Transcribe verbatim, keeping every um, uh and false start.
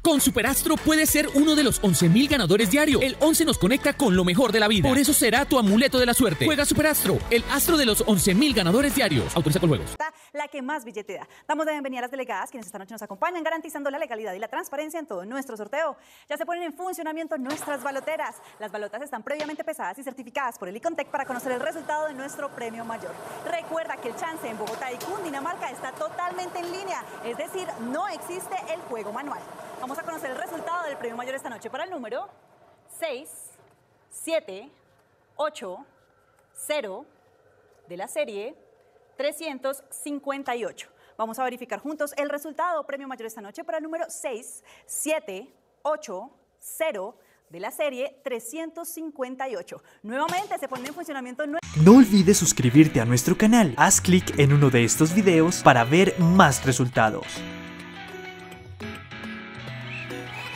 Con Superastro puedes ser uno de los once mil ganadores diario. El once nos conecta con lo mejor de la vida. Por eso será tu amuleto de la suerte. Juega Superastro, el astro de los once mil ganadores diarios. Autoriza con juegos. La que más billete da. Damos de bienvenida a las delegadas quienes esta noche nos acompañan, garantizando la legalidad y la transparencia en todo nuestro sorteo. Ya se ponen en funcionamiento nuestras baloteras. Las balotas están previamente pesadas y certificadas por el Icontec para conocer el resultado de nuestro premio mayor. Recuerda que el chance en Bogotá y Cundinamarca está totalmente en línea, es decir, no existe el juego manual. Vamos a conocer el resultado del premio mayor esta noche para el número seis, siete, ocho, cero de la serie trescientos cincuenta y ocho. Vamos a verificar juntos el resultado premio mayor esta noche para el número seis, siete, ocho, cero de la serie trescientos cincuenta y ocho. Nuevamente se pone en funcionamiento. No olvides suscribirte a nuestro canal. Haz clic en uno de estos videos para ver más resultados.